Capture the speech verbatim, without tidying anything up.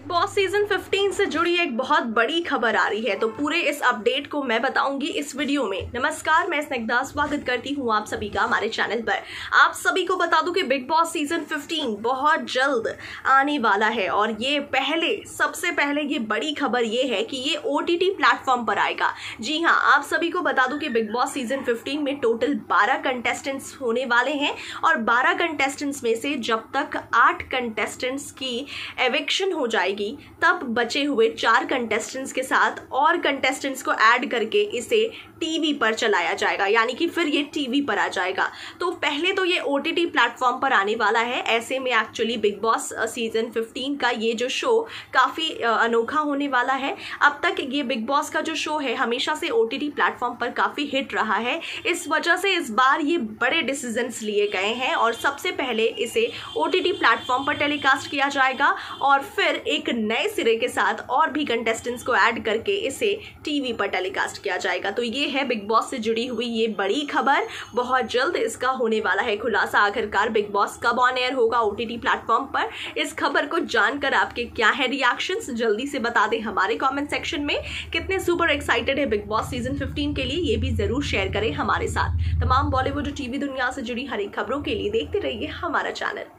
Boss season fifteen से जुड़ी एक बहुत बड़ी खबर आ रही है, तो पूरे इस अपडेट को मैं बताऊंगी इस वीडियो में। नमस्कार, मैं स्निग्धा स्वागत करती हूं आप सभी का हमारे चैनल पर। आप सभी को बता दूं कि बिग बॉस सीजन फिफ्टीन बहुत जल्द आने वाला है और ये पहले सबसे पहले ये बड़ी खबर ये है कि ये ओटीटी प्लेटफॉर्म पर आएगा। जी हाँ, आप सभी को बता दूं कि बिग बॉस सीजन फिफ्टीन में टोटल बारह कंटेस्टेंट्स होने वाले हैं और बारह कंटेस्टेंट्स में से जब तक आठ कंटेस्टेंट्स की एविक्शन हो जाएगी तब बचे हुए चार कंटेस्टेंट्स के साथ और कंटेस्टेंट्स को ऐड करके इसे टीवी पर चलाया जाएगा, यानी कि फिर ये टीवी पर आ जाएगा। तो पहले तो ये ओटीटी प्लेटफॉर्म पर आने वाला है। ऐसे में actually Bigg Boss season fifteen का ये जो शो काफ़ी अनोखा होने वाला है। अब तक ये बिग बॉस का जो शो है हमेशा से ओटीटी प्लेटफॉर्म पर काफ़ी हिट रहा है। इस वजह से इस बार ये बड़े डिसीजंस लिए गए हैं और सबसे पहले इसे ओटीटी प्लेटफॉर्म पर टेलीकास्ट किया जाएगा और फिर एक नए सिरे के साथ और भी कंटेस्टेंट्स को ऐड करके इसे टीवी पर टेलीकास्ट किया जाएगा। तो ये है बिग बॉस से जुड़ी हुई ये बड़ी खबर। बहुत जल्द इसका होने वाला है खुलासा। आखिरकार बिग बॉस कब ऑन एयर होगा ओटीटी प्लेटफॉर्म पर, इस खबर को जानकर आपके क्या है रिएक्शंस, जल्दी से बता दें हमारे कमेंट सेक्शन में। कितने सुपर एक्साइटेड है बिग बॉस सीजन फिफ्टीन के लिए, ये भी जरूर शेयर करें हमारे साथ। तमाम बॉलीवुड और टीवी दुनिया से जुड़ी हर एक खबरों के लिए देखते रहिए हमारा चैनल।